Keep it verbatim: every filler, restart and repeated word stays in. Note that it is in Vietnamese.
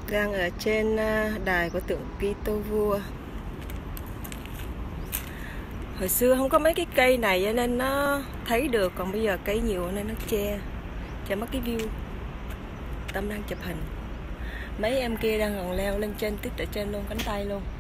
Đang ở trên đài của tượng Kitô vua. Hồi xưa không có mấy cái cây này cho nên nó thấy được, còn bây giờ cây nhiều nên nó che che mất cái view. Tâm đang chụp hình, mấy em kia đang còn leo lên trên, tít ở trên luôn, cánh tay luôn.